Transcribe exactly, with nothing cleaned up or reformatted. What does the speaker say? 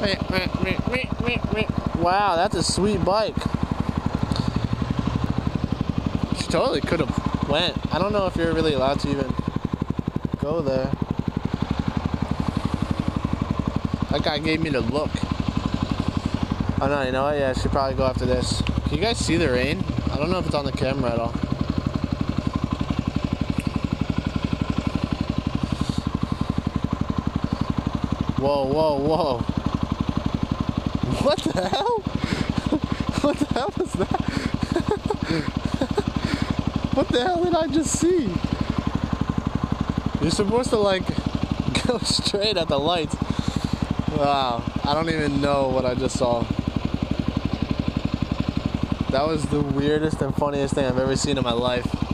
Wow, that's a sweet bike. She totally could have went. I don't know if you're really allowed to even go there. That guy gave me the look. Oh no, you know what? Yeah, I should probably go after this. Can you guys see the rain? I don't know if it's on the camera at all. Whoa, whoa, whoa. What the hell? What the hell was that? What the hell did I just see? You're supposed to like go straight at the lights. Wow, I don't even know what I just saw. That was the weirdest and funniest thing I've ever seen in my life.